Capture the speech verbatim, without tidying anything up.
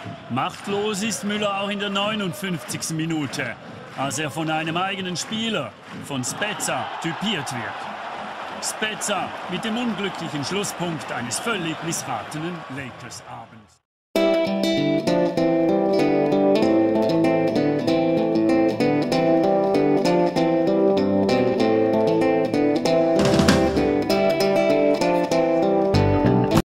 Machtlos ist Müller auch in der neunundfünfzigsten Minute, als er von einem eigenen Spieler, von Spezza, typiert wird. Spezza mit dem unglücklichen Schlusspunkt eines völlig missratenen Lakers-Abends.